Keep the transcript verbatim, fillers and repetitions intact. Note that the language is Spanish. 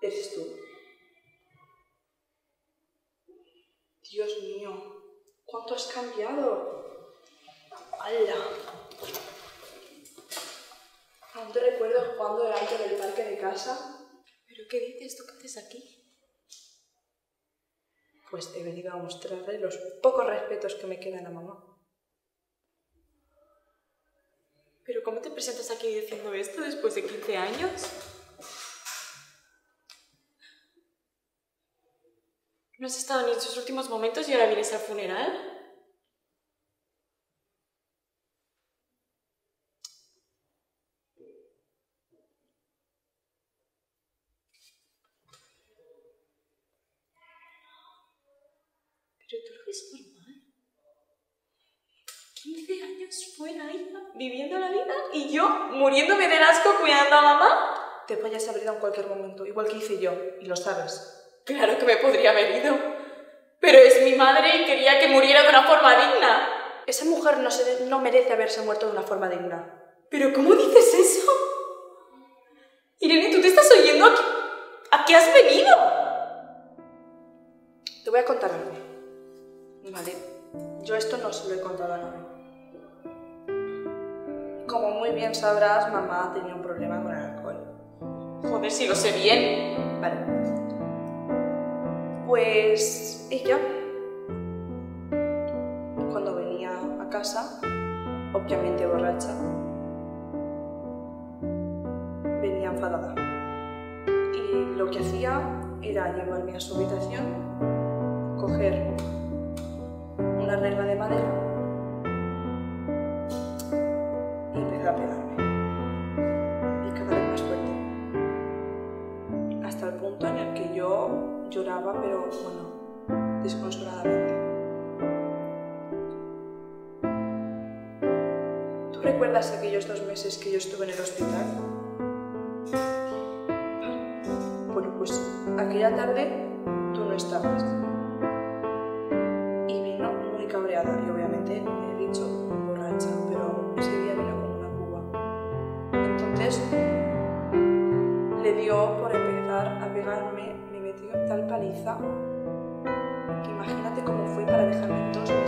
¿Eres tú? Dios mío, ¿cuánto has cambiado? ¡Hala! Aún te recuerdo jugando delante del parque de casa. ¿Pero qué dices? ¿Tú qué haces aquí? Pues he venido a mostrarle los pocos respetos que me quedan a mamá. ¿Pero cómo te presentas aquí diciendo esto después de quince años? ¿No has estado ni en sus últimos momentos y ahora vienes al funeral? ¿Pero tú lo ves normal? quince años fuera, hija, viviendo la vida, y yo muriéndome del asco cuidando a mamá. Te podías haber ido en cualquier momento, igual que hice yo, y lo sabes. Claro que me podría haber ido, pero es mi madre y quería que muriera de una forma digna. Esa mujer no, se, no merece haberse muerto de una forma digna. ¿Pero cómo dices eso? Irene, ¿tú te estás oyendo? ¿A qué, a qué has venido? Te voy a contar algo. Vale, yo esto no se lo he contado a nadie. Como muy bien sabrás, mamá tenía un problema con el alcohol. Joder, si lo sé bien. Vale. Pues ella, cuando venía a casa, obviamente borracha, venía enfadada. Y lo que hacía era llevarme a su habitación, coger una regla de madera y empezar a pegarme. Y cada vez más fuerte. Hasta el punto en el que yo lloraba, pero bueno, desconsoladamente. ¿Tú recuerdas aquellos dos meses que yo estuve en el hospital? Bueno, pues aquella tarde tú no estabas. Y vino muy cabreada y obviamente me he dicho borracha, pero ese día vino con una cuba. Entonces le dio por empezar a pegarme, me metió tal paliza que imagínate cómo fue para dejarme dos meses